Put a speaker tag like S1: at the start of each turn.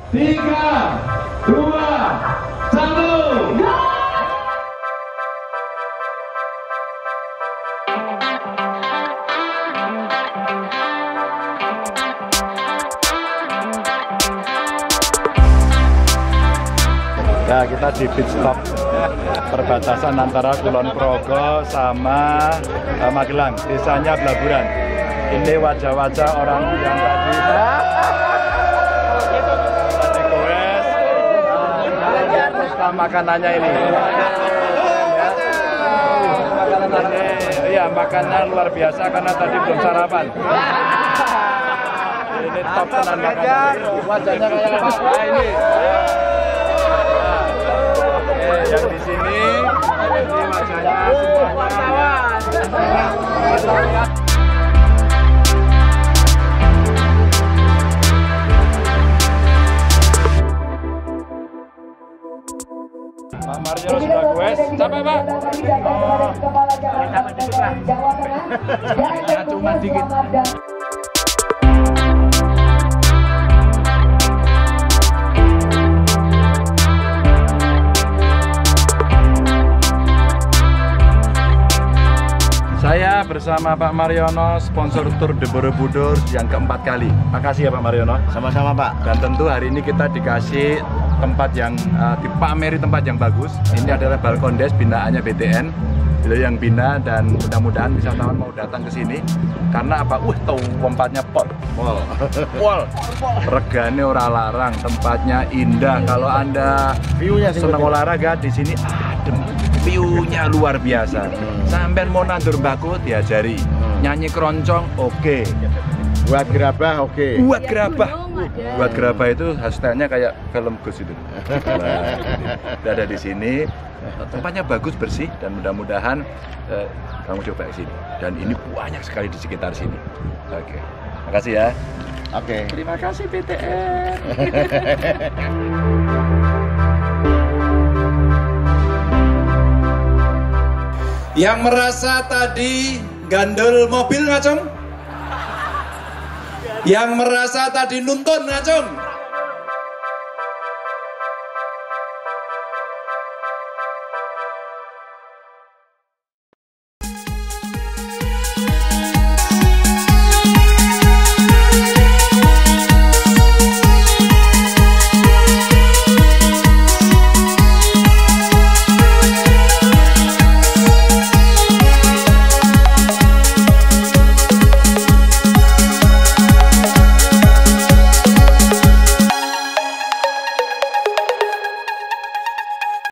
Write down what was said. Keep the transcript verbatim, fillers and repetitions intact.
S1: tiga, dua, satu.
S2: Ya, kita di pit stop perbatasan antara Kulon Progo sama uh, Magelang, desanya Blaburan. Ini wajah-wajah orang yang tadi tadi goes, uh, makanannya ini. Iya, makannya luar biasa karena tadi belum sarapan. Ini top tenan makanan. Wajahnya kayak apa ini? Yang di sini, ini wajahnya semuanya. Pak Mario sudah goes, capek Pak? Oh, jangan dikit lah. Jangan cuma dikit. Saya bersama Pak Mariono, sponsor Tour de Borobudur yang keempat kali. Makasih ya Pak Mariono.
S3: Sama-sama Pak.
S2: Dan tentu hari ini kita dikasih tempat yang uh, dipameri tempat yang bagus. Ini adalah Balkondes binaannya B T N. Beliau yang bina dan mudah-mudahan wisatawan mau datang ke sini. Karena apa? Uh, tahu tempatnya pol.
S3: Pol.
S2: Pol. Regane ora larang, tempatnya indah. Kalau Anda
S3: view-nya
S2: senang olahraga di sini adem. View-nya luar biasa. Sampai mau nandur mbako diajari. Nyanyi keroncong oke. Okay.
S3: Buat gerabah oke. Okay.
S2: Buat gerabah. Buat gerabah itu hasilnya kayak film Gus itu. Nah, ada di sini. Tempatnya bagus, bersih, dan mudah-mudahan eh, kamu coba ke sini. Dan ini banyak sekali di sekitar sini. Oke. Okay. Makasih ya.
S3: Oke. Okay.
S2: Terima kasih B T N. Yang merasa tadi gandol mobil ngacung? Yang merasa tadi nuntun ngacung?